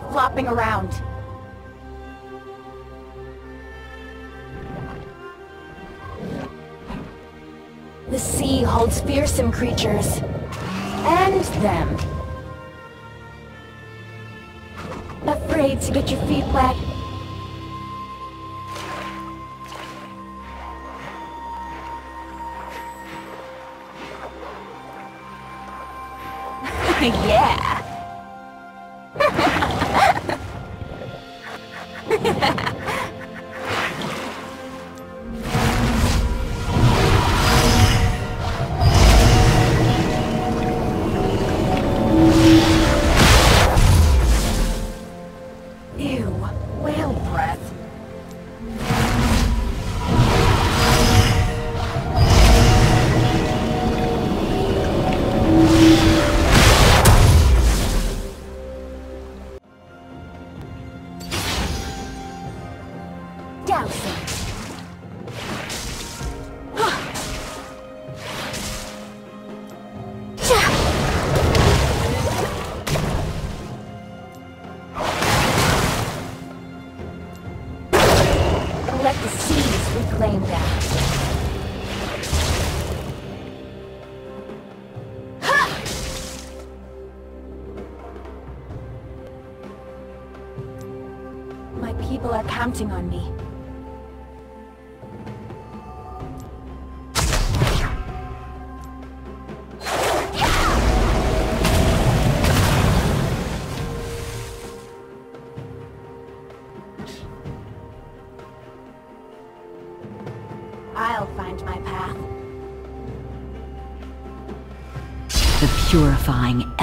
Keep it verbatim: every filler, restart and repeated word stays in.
flopping around. The sea holds fearsome creatures. And them. Afraid to get your feet wet? Yeah! Ew, whale breath. Dousing. Let the seas reclaim them. My people are counting on me. I'll find my path. The purifying